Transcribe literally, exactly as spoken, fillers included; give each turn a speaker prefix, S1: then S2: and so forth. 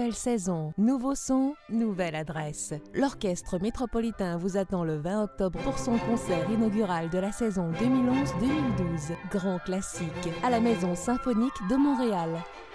S1: Nouvelle saison, nouveau son, nouvelle adresse. L'Orchestre Métropolitain vous attend le vingt octobre pour son concert inaugural de la saison deux mille onze deux mille douze. Grand classique à la Maison Symphonique de Montréal.